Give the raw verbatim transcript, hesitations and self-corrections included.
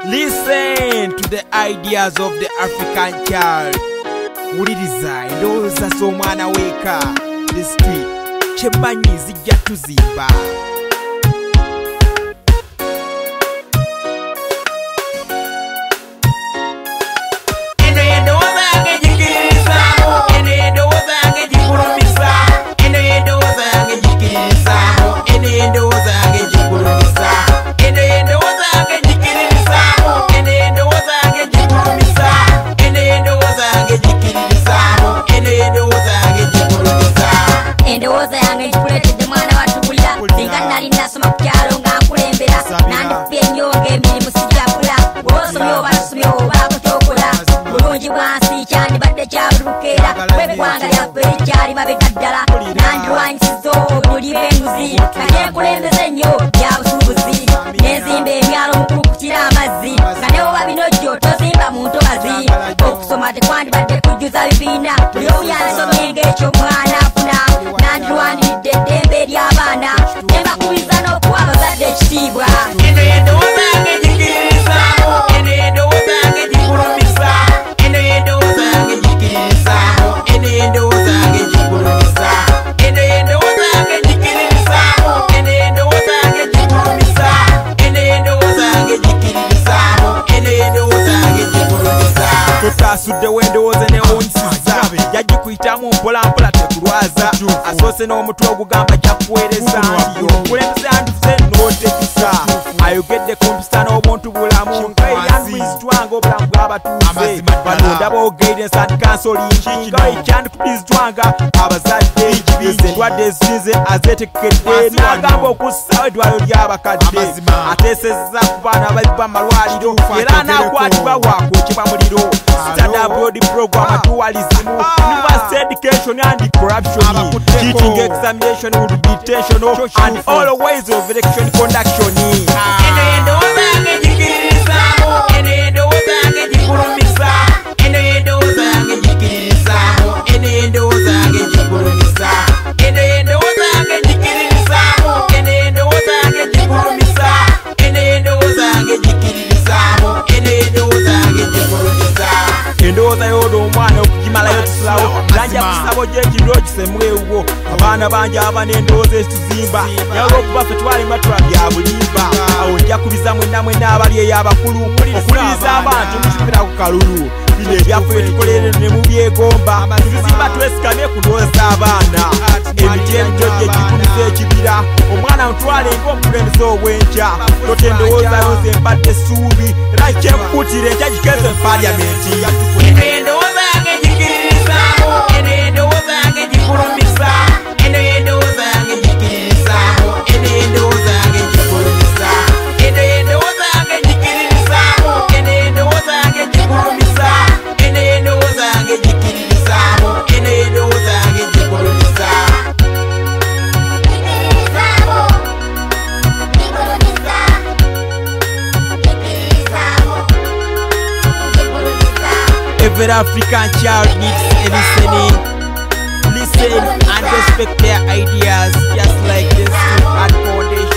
Listen to the ideas of the African child. Wuliriza endowooza z'omwana w'eka Destreet kyemmanyi zijja tuzimba. Endowaza yange njikuletedde mwana watubulira singa nali nasoma ku kyalo nga nkulembera nandikubye ennyo ng'emirimu sijjakula bw'osomye oba tosomye obaako kyokola bulungi bwansi kyandibadde kyabulukeera bw'eggwanga lyaffe likyali mabega ddala nandirwanyisiza obunuli bw'enguzi nga nyenkulembeze ennyo bya busuubuzi nenzimba emyalo mukulu kukira amazzi nga ne oba binojjo tozimba mu ntobazi okusoma tekwandibadde kujjuza bibiina buli omu yansomye ng'ekyomwana afuna nandirwanidde eddembe ery'abaana nembakubiza n'okuwa abazadde ekitiibwa. Eno y'endowooza yange njigiririzaamu, eno y'endowooza yange njigulumisa, eno y'endowooza yange njigiririzaamu, eno y'endowooza yange njigulumisa, eno y'endowooza yange njigiririzaamu, eno y'endowooza yange njigulumisa, eno y'endowooza yange njigiririzaamu, eno y'endowooza yange njigulumisa. Tutaasuddewo endowooza newunyisiza yagikuyitamu mpolampola tekulwaza asoose n'omutwe ogugamba jakuweereza nti omukulembeze yandifuze n'otekisa ayogedde ku mpisa n'obuntu bulamu nga eyandikwizitwanga obulamu bw'abatuuze balonda bogaidence and counseling nga ekyandikubizitwanga abazadde ezo endwadde ezisinze azeetekedde n'agamba okussawo eddwaliro ly'abakadde ateesezza ku baana abaliba amalwaliro era n'akwatibwa waakwokebwa muliro standard abroad program dualism university education and corruption cheating examination would be tensional and all ways of election conduction. Eno y'endowooza yange njigiririzaamu, eno y'endowooza yange njigulumisa, eno y'endowooza yange njigiririzaamu, eno y'endowooza yange njigulumisa, eno y'endowooza yange njigiririzaamu, eno y'endowooza yange njigulumisa, eno y'endowooza yange njigiririzaamu, eno y'endowooza yange njigulumisa. Endowooza y'ono omwana okugimalayo tusalawo lanja kusabo gy'ekibiro kisemwewo abaana bangi aba n'endowooza ezituzimba naye olw'okuba ffe twalimba tulabya bulimba awo nja kubiza mwenna mwenna abali ey'abakulu okuliriza abantu mukipira ku kalulu bino ebyaffe byetukolere ne mubyegomba tubizimba twesigamye ku ndowooza z'abaana emiti emijojjo egikuliza ekibira omwana mutwale ng'omukulembeze ow'enkya tota endowooza yo ze mbadde essuubi era kyekukutira enkya gikeze mu paliamenti. Eno y'endowooza yange njigiririzaamu, eno y'endowooza yange njigulumisa, eno y'endowooza yange njigiririzaamu, eno y'endowooza yange njigulumisa, eno y'endowooza yange njigiririzaamu, eno y'endowooza yange njigulumisa, eno y'endowooza yange njigiririzaamu, eno y'endowooza yange njigulumisa. Every African child needs a listening. Listen and respect their ideas, just like this at Foundation.